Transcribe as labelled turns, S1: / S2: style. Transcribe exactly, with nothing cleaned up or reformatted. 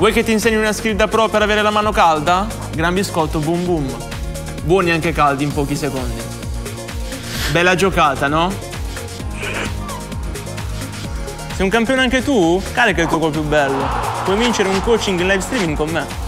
S1: Vuoi che ti insegni una skill da pro per avere la mano calda? Gran biscotto, boom boom. Buoni anche caldi in pochi secondi. Bella giocata, no? Sei un campione anche tu? Carica il tuo gol più bello. Puoi vincere un coaching in live streaming con me.